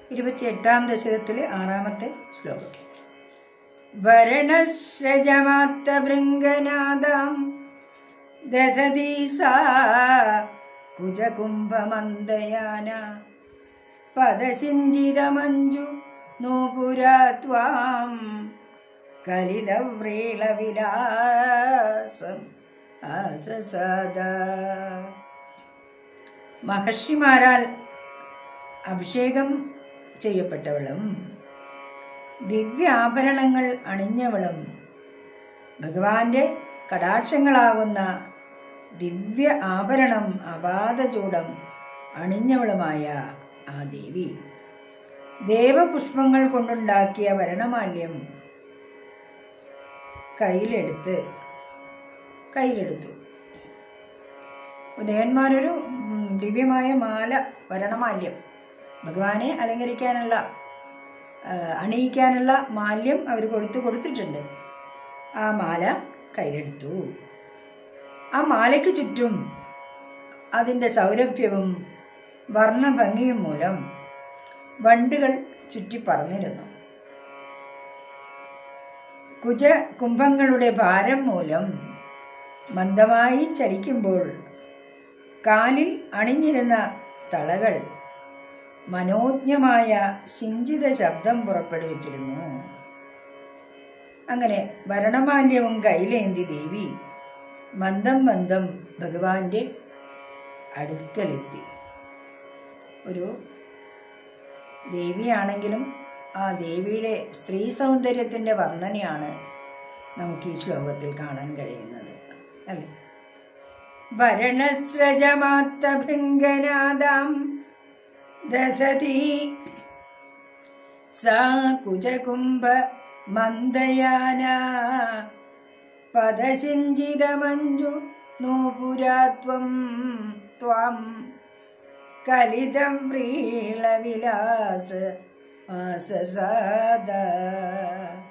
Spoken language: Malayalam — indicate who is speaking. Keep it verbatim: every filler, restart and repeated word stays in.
Speaker 1: ഇരുപത്തിയെട്ടാം ദശകത്തിലെ ആറാമത്തെ ശ്ലോകം. വരണശ്രജമാത്ത ഭൃംഗനാദാം ദധതി സാ കുജകുംഭമന്ദയാന പദശിഞ്ചിതമഞ്ജു നൂപുരാ ത്വാം കലിതവ്രീളവിലാസം ആസസാദ. മഹർഷിമാരാൽ അഭിഷേകം ചെയ്യപ്പെട്ടവളും ദിവ്യാഭരണങ്ങൾ അണിഞ്ഞവളും ഭഗവാന്റെ കടാക്ഷങ്ങളാകുന്ന ദിവ്യ ആഭരണം അപാദചൂടം അണിഞ്ഞവളുമായ ആ ദേവി ദേവപുഷ്പങ്ങൾ കൊണ്ടുണ്ടാക്കിയ വരണമാല്യം കയ്യിലെടുത്ത് കയ്യിലെടുത്തു. ദേവന്മാരൊരു ദിവ്യമായ മാല, വരണമാല്യം, ഭഗവാനെ അലങ്കരിക്കാനുള്ള അണിയിക്കാനുള്ള മാല്യം അവർ കൊടുത്തു കൊടുത്തിട്ടുണ്ട്. ആ മാല കയ്യിലെടുത്തു. ആ മാലയ്ക്ക് ചുറ്റും അതിൻ്റെ സൗരഭ്യവും വർണ്ണഭംഗിയും മൂലം വണ്ടുകൾ ചുറ്റി പറന്നിരുന്നു. കുജ കുംഭങ്ങളുടെ ഭാരം മൂലം മന്ദമായി ചലിക്കുമ്പോൾ കാലിൽ അണിഞ്ഞിരുന്ന തളകൾ മനോജ്ഞമായ ശിഞ്ചിത ശബ്ദം പുറപ്പെടുവിച്ചിരുന്നു. അങ്ങനെ വരണമാല്യവും കയ്യിലേന്തി ദേവി മന്ദം മന്ദം ഭഗവാന്റെ അടുക്കലെത്തി. ഒരു ദേവിയാണെങ്കിലും ആ ദേവിയുടെ സ്ത്രീ സൗന്ദര്യത്തിൻ്റെ വർണ്ണനയാണ് നമുക്ക് ഈ ശ്ലോകത്തിൽ കാണാൻ കഴിയുന്നത്, അല്ലേ? വരണസ്രജമാത്ത ഭൃംഗനാദാം ദധതി സാ കുജകുംഭ മന്ദയാന പദശിഞ്ചിതമഞ്ജു നൂപുരാത്വം ത്വാം കലിതവ്രീളവിലാസ ആസസാദ.